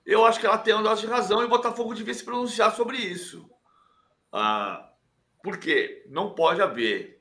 Eu acho que ela tem um dose de razão e o Botafogo devia se pronunciar sobre isso. Ah, porque não pode haver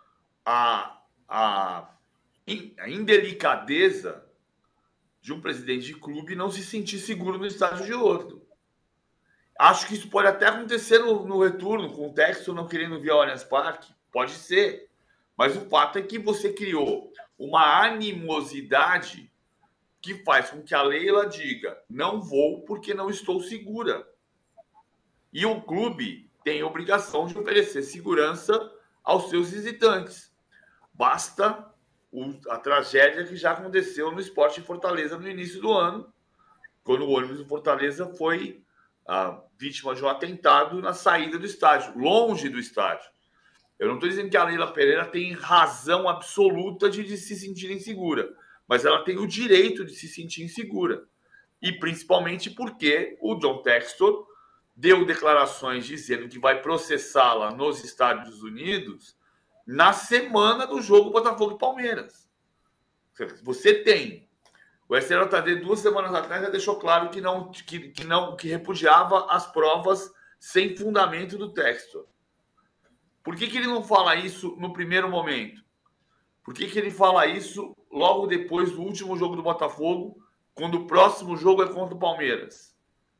a, a, a indelicadeza de um presidente de clube não se sentir seguro no estádio de outro. Acho que isso pode até acontecer no retorno, com o Texto não querendo vir ao Allianz Parque. Pode ser. Mas o fato é que você criou uma animosidade que faz com que a Leila diga: não vou porque não estou segura. E o clube tem a obrigação de oferecer segurança aos seus visitantes. Basta a tragédia que já aconteceu no Sport em Fortaleza no início do ano, quando o ônibus de Fortaleza foi a vítima de um atentado na saída do estádio, longe do estádio. Eu não estou dizendo que a Leila Pereira tem razão absoluta de se sentir insegura, mas ela tem o direito de se sentir insegura. E principalmente porque o John Textor deu declarações dizendo que vai processá-la nos Estados Unidos na semana do jogo Botafogo e Palmeiras. Você tem. O STJD, 2 semanas atrás, já deixou claro que repudiava as provas sem fundamento do texto. Por que ele não fala isso no primeiro momento? Por que ele fala isso logo depois do último jogo do Botafogo, quando o próximo jogo é contra o Palmeiras?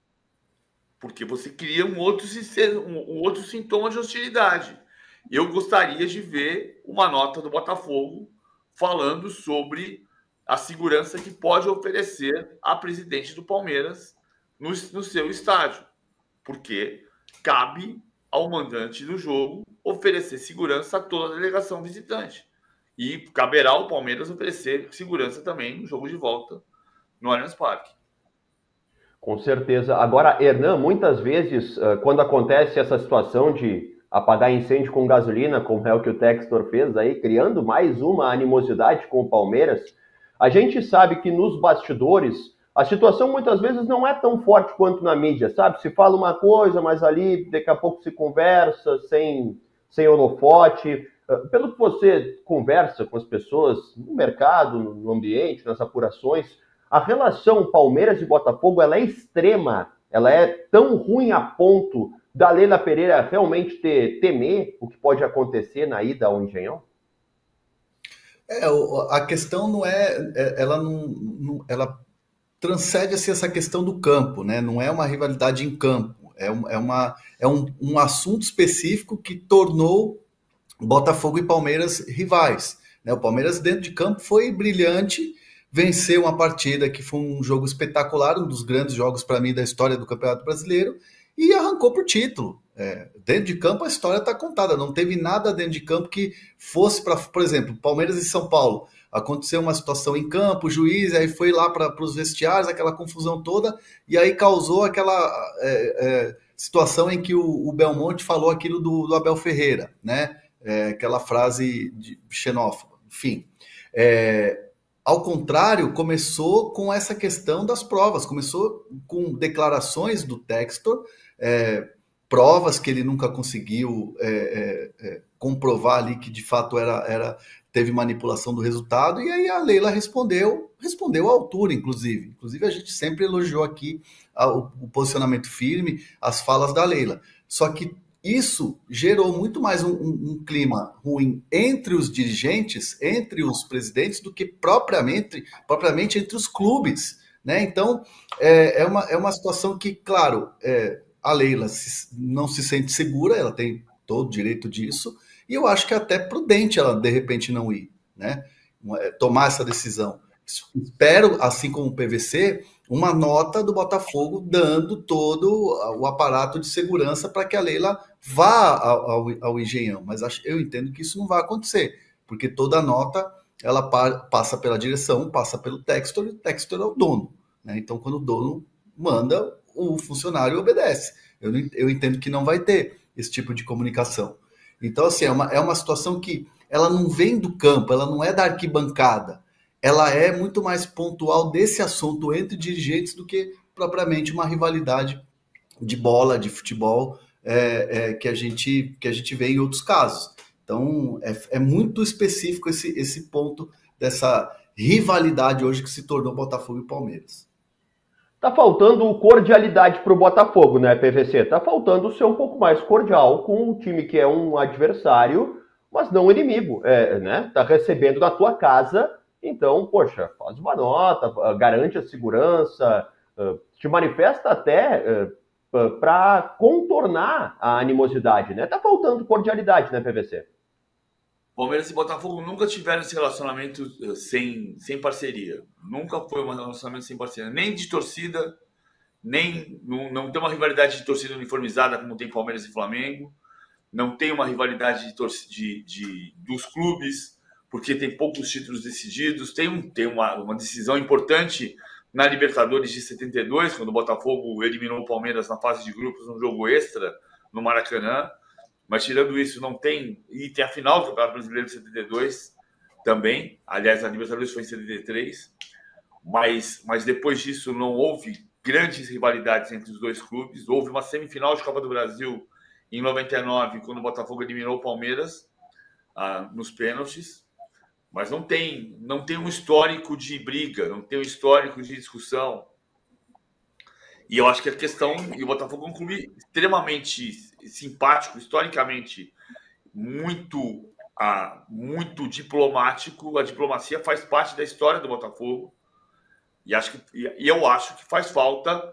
Porque você cria um outro sintoma de hostilidade. Eu gostaria de ver uma nota do Botafogo falando sobre a segurança que pode oferecer a presidente do Palmeiras no seu estádio. Porque cabe ao mandante do jogo oferecer segurança a toda a delegação visitante. E caberá ao Palmeiras oferecer segurança também no jogo de volta no Allianz Parque. Com certeza. Agora, Hernan, muitas vezes, quando acontece essa situação de apagar incêndio com gasolina, como é o que o Textor fez aí, criando mais uma animosidade com o Palmeiras, a gente sabe que nos bastidores a situação muitas vezes não é tão forte quanto na mídia, sabe? Se fala uma coisa, mas ali daqui a pouco se conversa sem holofote. Pelo que você conversa com as pessoas no mercado, no ambiente, nas apurações, a relação Palmeiras e Botafogo ela é extrema, ela é tão ruim a ponto da Leila Pereira realmente temer o que pode acontecer na ida ao Engenhão? A questão não ela transcende assim, essa questão do campo, né? Não é uma rivalidade em campo, é um assunto específico que tornou Botafogo e Palmeiras rivais, né? O Palmeiras dentro de campo foi brilhante, venceu uma partida que foi um jogo espetacular, um dos grandes jogos para mim da história do Campeonato Brasileiro, e arrancou por título. Dentro de campo a história está contada, não teve nada dentro de campo que fosse para, por exemplo, Palmeiras e São Paulo. Aconteceu uma situação em campo, o juiz aí foi lá para os vestiários, aquela confusão toda, e aí causou aquela situação em que o Belmonte falou aquilo do Abel Ferreira, né? Aquela frase xenófoba, enfim. Ao contrário, começou com essa questão das provas, começou com declarações do Textor, provas que ele nunca conseguiu comprovar ali que de fato teve manipulação do resultado, e aí a Leila respondeu à altura, inclusive. Inclusive a gente sempre elogiou aqui o posicionamento firme, as falas da Leila. Só que isso gerou muito mais um clima ruim entre os dirigentes, entre os presidentes, do que propriamente entre os clubes, né? Então, é uma situação que, claro, a Leila não se sente segura, ela tem todo o direito disso, e eu acho que é até prudente ela, de repente, não ir, né? Tomar essa decisão. Espero, assim como o PVC, uma nota do Botafogo dando todo o aparato de segurança para que a Leila vá ao Engenhão. Mas eu entendo que isso não vai acontecer, porque toda nota ela passa pela direção, passa pelo Textor, e o Textor é o dono, né? Então, quando o dono manda, o funcionário obedece. Eu entendo que não vai ter esse tipo de comunicação. Então, assim, é uma situação que ela não vem do campo, ela não é da arquibancada. Ela é muito mais pontual desse assunto entre dirigentes do que propriamente uma rivalidade de bola, de futebol, que a gente vê em outros casos. Então, é muito específico esse ponto dessa rivalidade hoje que se tornou Botafogo e Palmeiras. Tá faltando cordialidade para o Botafogo, né, PVC? Tá faltando ser um pouco mais cordial com um time que é um adversário, mas não inimigo, né? Tá recebendo na tua casa, então, poxa, faz uma nota, garante a segurança, te manifesta até para contornar a animosidade, né? Tá faltando cordialidade, né, PVC? Palmeiras e Botafogo nunca tiveram esse relacionamento sem parceria. Nunca foi um relacionamento sem parceria. Nem de torcida, nem não tem uma rivalidade de torcida uniformizada como tem Palmeiras e Flamengo. Não tem uma rivalidade dos clubes, porque tem poucos títulos decididos. Tem uma decisão importante na Libertadores de 72, quando o Botafogo eliminou o Palmeiras na fase de grupos num jogo extra no Maracanã. Mas tirando isso, não tem... E tem a final do Campeonato Brasileiro de 72 também. Aliás, a Libertadores foi em 73. Mas depois disso não houve grandes rivalidades entre os dois clubes. Houve uma semifinal de Copa do Brasil em 99, quando o Botafogo eliminou o Palmeiras nos pênaltis. Mas não tem um histórico de briga, não tem um histórico de discussão. E eu acho que a questão... E o Botafogo é um clube extremamente simpático, historicamente muito diplomático. A diplomacia faz parte da história do Botafogo. E eu acho que faz falta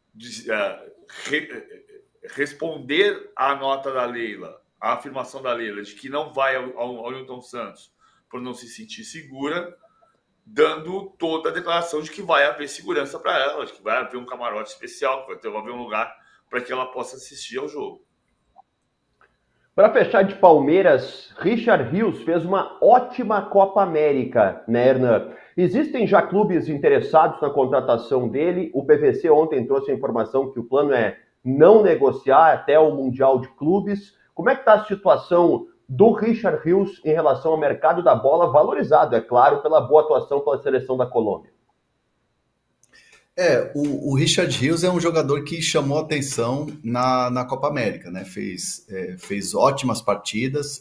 responder à nota da Leila, à afirmação da Leila, de que não vai ao Newton Santos por não se sentir segura, dando toda a declaração de que vai haver segurança para ela, de que vai haver um camarote especial, que vai haver um lugar para que ela possa assistir ao jogo. Para fechar de Palmeiras, Richard Rios fez uma ótima Copa América, né, Hernan? Existem já clubes interessados na contratação dele. O PVC ontem trouxe a informação que o plano é não negociar até o Mundial de Clubes. Como é que está a situação do Richard Rios em relação ao mercado da bola, valorizado, é claro, pela boa atuação pela seleção da Colômbia? O Richard Rios é um jogador que chamou atenção na Copa América, né? Fez ótimas partidas,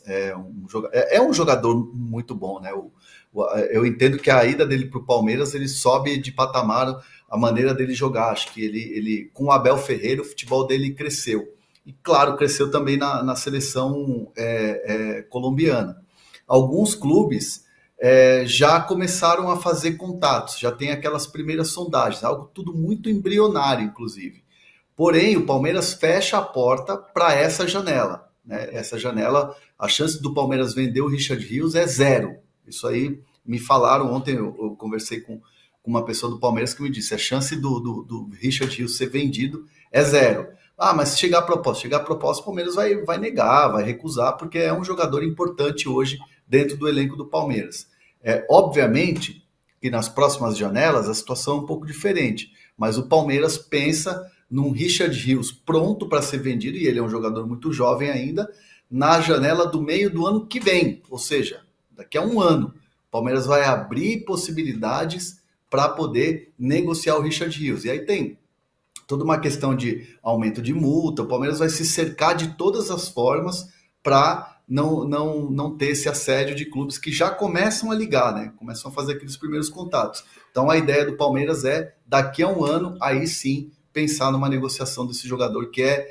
é um jogador muito bom, né? Eu entendo que a ida dele para o Palmeiras, ele sobe de patamar a maneira dele jogar. Acho que ele com o Abel Ferreira, o futebol dele cresceu. E, claro, cresceu também na seleção colombiana. Alguns clubes já começaram a fazer contatos, já tem aquelas primeiras sondagens, algo tudo muito embrionário, inclusive. Porém, o Palmeiras fecha a porta para essa janela, né? Essa janela, a chance do Palmeiras vender o Richard Rios é zero. Isso aí me falaram ontem, eu conversei com uma pessoa do Palmeiras que me disse, a chance do Richard Rios ser vendido é zero. Mas se chegar a proposta, o Palmeiras vai negar, vai recusar, porque é um jogador importante hoje dentro do elenco do Palmeiras. Obviamente que nas próximas janelas a situação é um pouco diferente, mas o Palmeiras pensa num Richard Rios pronto para ser vendido, e ele é um jogador muito jovem ainda, na janela do meio do ano que vem, ou seja, daqui a um ano. O Palmeiras vai abrir possibilidades para poder negociar o Richard Rios. E aí tem toda uma questão de aumento de multa. O Palmeiras vai se cercar de todas as formas para não ter esse assédio de clubes que já começam a ligar, né? Começam a fazer aqueles primeiros contatos. Então a ideia do Palmeiras é, daqui a um ano, aí sim, pensar numa negociação desse jogador, que é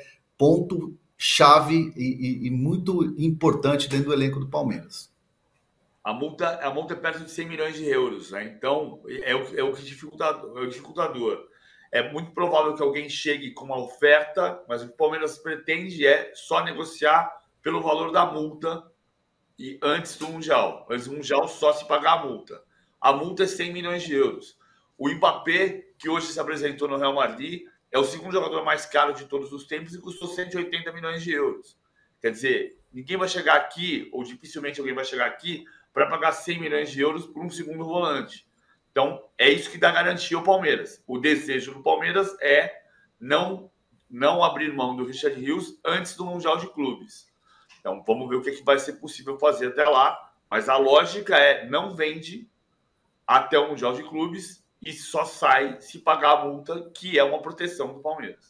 ponto-chave e muito importante dentro do elenco do Palmeiras. A multa é perto de 100 milhões de euros, né? Então é o dificultador. É muito provável que alguém chegue com uma oferta, mas o que o Palmeiras pretende é só negociar pelo valor da multa e antes do Mundial. Antes do Mundial, só se pagar a multa. A multa é 100 milhões de euros. O Mbappé, que hoje se apresentou no Real Madrid, é o segundo jogador mais caro de todos os tempos e custou 180 milhões de euros. Quer dizer, ninguém vai chegar aqui, ou dificilmente alguém vai chegar aqui, para pagar 100 milhões de euros por um segundo volante. Então, é isso que dá garantia ao Palmeiras. O desejo do Palmeiras é não abrir mão do Richard Rios antes do Mundial de Clubes. Então, vamos ver o que vai ser possível fazer até lá. Mas a lógica é, não vende até o Mundial de Clubes e só sai se pagar a multa, que é uma proteção do Palmeiras.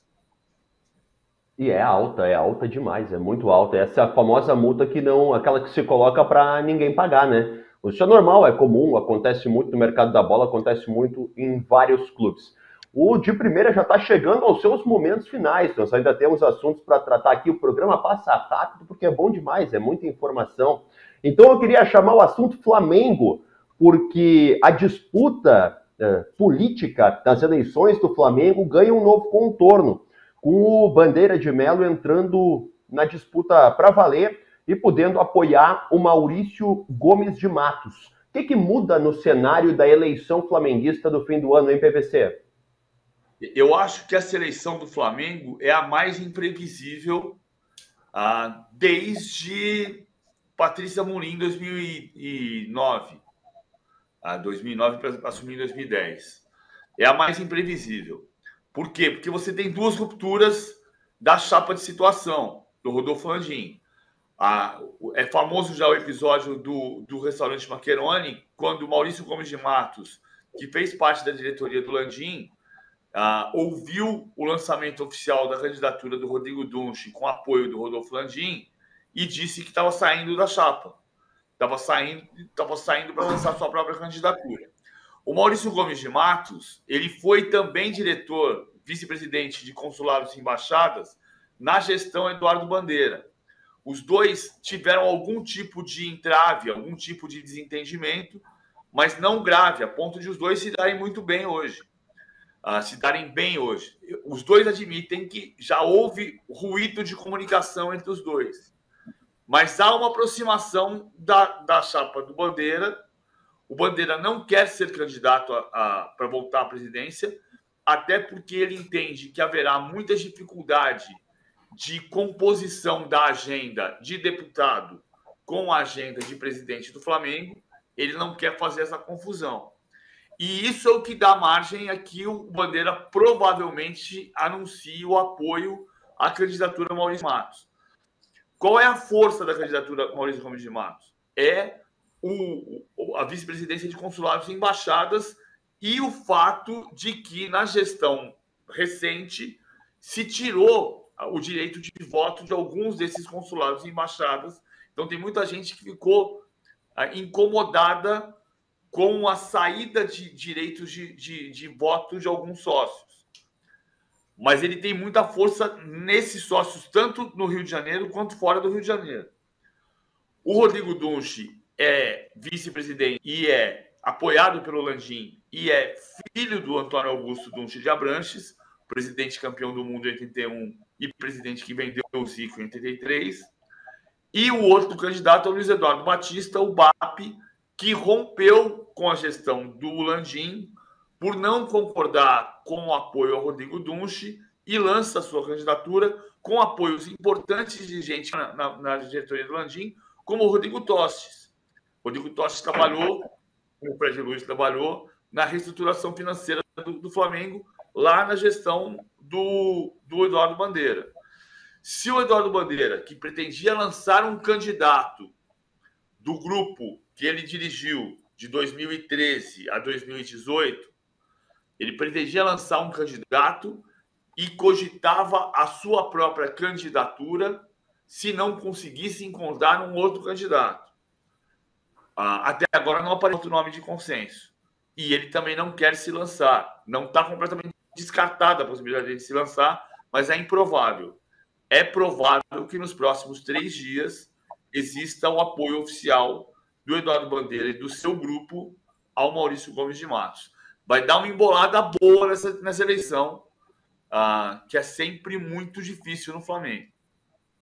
E é alta demais, é muito alta. Essa é a famosa multa que não, aquela que se coloca para ninguém pagar, né? Isso é normal, é comum, acontece muito no mercado da bola, acontece muito em vários clubes. o De Primeira já está chegando aos seus momentos finais. Nós ainda temos assuntos para tratar aqui. O programa passa rápido porque é bom demais, é muita informação. Então eu queria chamar o assunto Flamengo, porque a disputa política das eleições do Flamengo ganha um novo contorno, com o Bandeira de Melo entrando na disputa para valer e podendo apoiar o Maurício Gomes de Matos. O que muda no cenário da eleição flamenguista do fim do ano, hein, PVC? Eu acho que essa eleição do Flamengo é a mais imprevisível desde Patrícia Amorim em 2009. 2009 para assumir em 2010. É a mais imprevisível. Por quê? Porque você tem duas rupturas da chapa de situação, do Rodolfo Landim. É famoso já o episódio do restaurante Maccheroni, quando o Maurício Gomes de Matos, que fez parte da diretoria do Landim, ouviu o lançamento oficial da candidatura do Rodrigo Dunche com apoio do Rodolfo Landim e disse que estava saindo da chapa. Estava saindo para lançar sua própria candidatura. O Maurício Gomes de Matos, ele foi também diretor, vice-presidente de consulados e embaixadas na gestão Eduardo Bandeira. Os dois tiveram algum tipo de entrave, algum tipo de desentendimento, mas não grave, a ponto de os dois se darem muito bem hoje. Os dois admitem que já houve ruído de comunicação entre os dois. Mas há uma aproximação da chapa do Bandeira. O Bandeira não quer ser candidato para voltar à presidência, até porque ele entende que haverá muita dificuldade de composição da agenda de deputado com a agenda de presidente do Flamengo. Ele não quer fazer essa confusão. E isso é o que dá margem a que o Bandeira provavelmente anuncie o apoio à candidatura Maurício Matos. Qual é a força da candidatura Maurício Gomes de Matos? É a vice-presidência de consulados e embaixadas e o fato de que, na gestão recente, se tirou o direito de voto de alguns desses consulados e embaixadas. Então, tem muita gente que ficou incomodada com a saída de direitos de voto de alguns sócios. Mas ele tem muita força nesses sócios, tanto no Rio de Janeiro quanto fora do Rio de Janeiro. O Rodrigo Dunche é vice-presidente e é apoiado pelo Landim e é filho do Antônio Augusto Dunche de Abranches, presidente campeão do mundo em 81 e presidente que vendeu o Zico em 83. E o outro candidato é o Luiz Eduardo Batista, o BAP, que rompeu com a gestão do Landim por não concordar com o apoio ao Rodrigo Dunche e lança sua candidatura com apoios importantes de gente na diretoria do Landim, como o Rodrigo Tostes. O Rodrigo Tostes trabalhou, como o Fred Luiz trabalhou, na reestruturação financeira do Flamengo, lá na gestão do Eduardo Bandeira. Se o Eduardo Bandeira, que pretendia lançar um candidato do grupo que ele dirigiu de 2013 a 2018, ele pretendia lançar um candidato e cogitava a sua própria candidatura se não conseguisse encontrar um outro candidato. Até agora não apareceu outro nome de consenso. E ele também não quer se lançar. Não está completamente descartada a possibilidade de se lançar, mas é improvável. É provável que nos próximos 3 dias exista o apoio oficial do Eduardo Bandeira e do seu grupo ao Maurício Gomes de Matos. Vai dar uma embolada boa nessa eleição, que é sempre muito difícil no Flamengo.